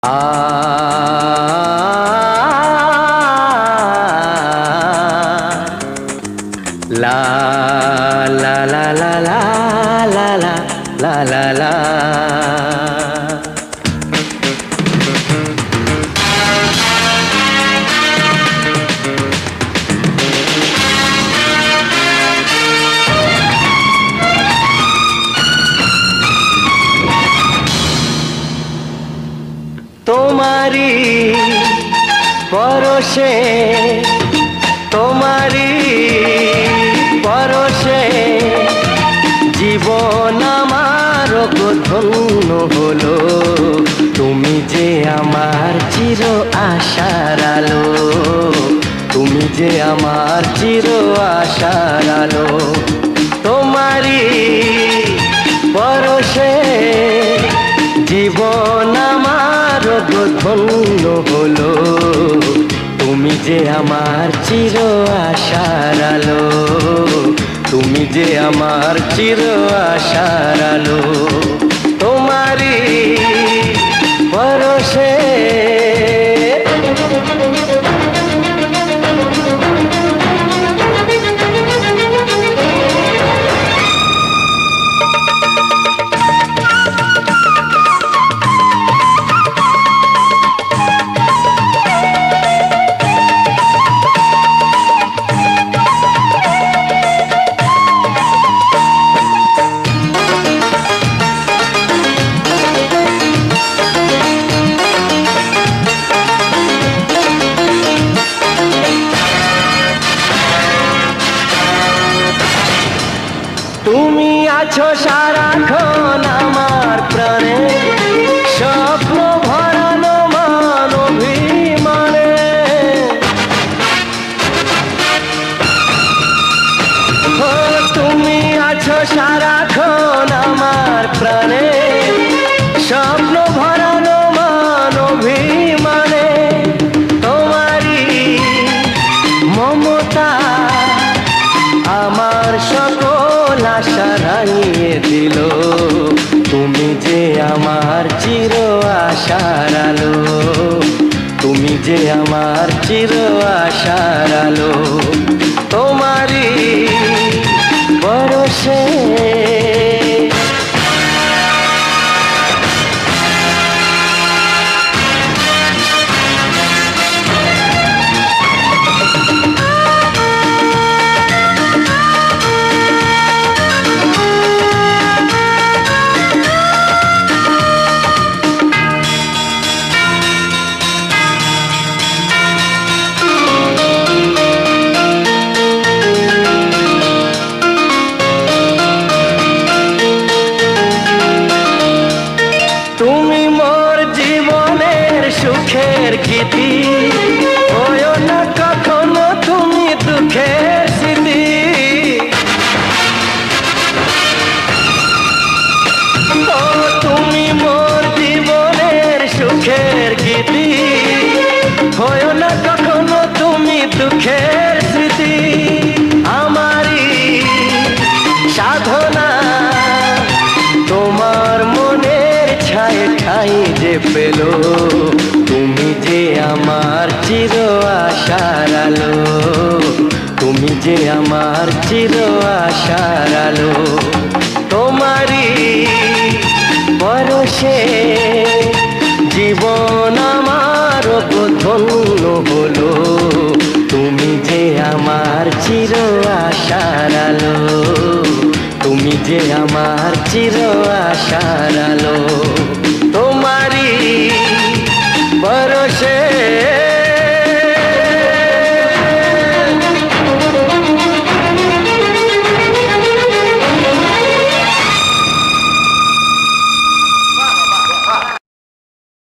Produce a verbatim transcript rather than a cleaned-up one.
আ লা লা লা লা লা লা লা লা লা। তোমারি পরশে তোমারি পরশে জীবন আমার ধন্য হলো। তুমি যে আমার চির আশার আলো, তুমি যে আমার চির আশার আলো। তোমারি পরশে জীবন আমার ধন্য হলো। তুমি যে আমার চির আশার আলো, তুমি যে আমার চির আশার আলো। তোমারি পরশে তুমি আছো সারাক্ষণ আমার প্রাণে, স্বপ্ন ভরানো মান অভিমানে। ও তুমি আছো সারাক্ষণ আমার প্রাণে, স্বপ্ন ভরানো মান অভিমানে। তোমারি মমতা আমার সকল আশা রাঙিয়ে দিল। তুমি যে আমার চির আশার আলো, তুমি যে আমার চির আশার আলো। তোমারি পরশে তুমি মোর জীবনের সুখের গীতি, হয়ো না কখনো তুমি দুঃখের স্মৃতি। ও তুমি মোর জীবনের সুখের গীতি, হয়ো না কখনো তুমি দুঃখের স্মৃতি। আমারই সাধনা তোমার মনের ছায় ঠাই যে পেল। তুমি যে আমার চির আশার আলো, তুমি যে আমার চির আশার আলো। তোমারি পরশে জীবন আমার ধন্য হলো। তুমি যে আমার চির আশার আলো, তুমি যে আমার চির আশার আলো।